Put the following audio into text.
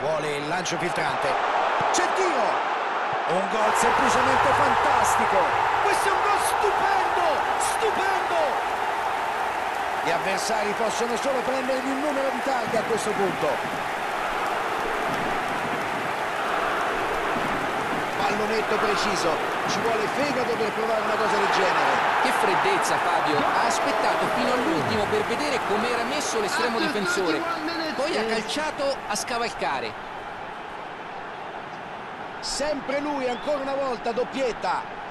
Vuole il lancio filtrante. C'è il tiro! Un gol semplicemente fantastico! Questo è un gol stupendo! Stupendo! Gli avversari possono solo prendergli un numero di targhe a questo punto. Pallonetto preciso, ci vuole fegato per provare una cosa del genere. Che freddezza, Fabio, ha aspettato fino all'ultimo per vedere come era messo l'estremo difensore, poi ha calciato a scavalcare. Sempre lui, ancora una volta, doppietta.